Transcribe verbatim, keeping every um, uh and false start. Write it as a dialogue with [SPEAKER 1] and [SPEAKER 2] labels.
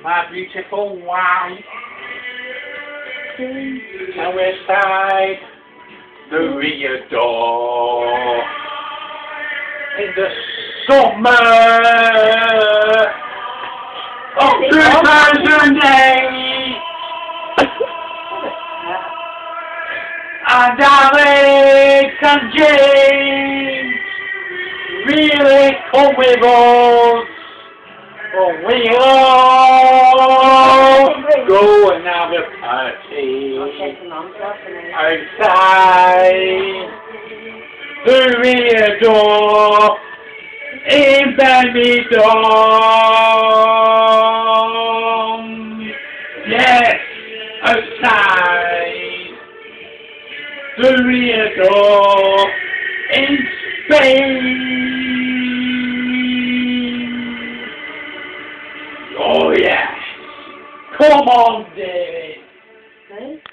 [SPEAKER 1] my beautiful wife. And we're inside the rear door in the summer of two thousand eight. And Alex and James really come with us. Oh, we all go and have a party outside the rear door in Birmingham. Yes, outside the rear door in Spain. Oh yes! Come on, David!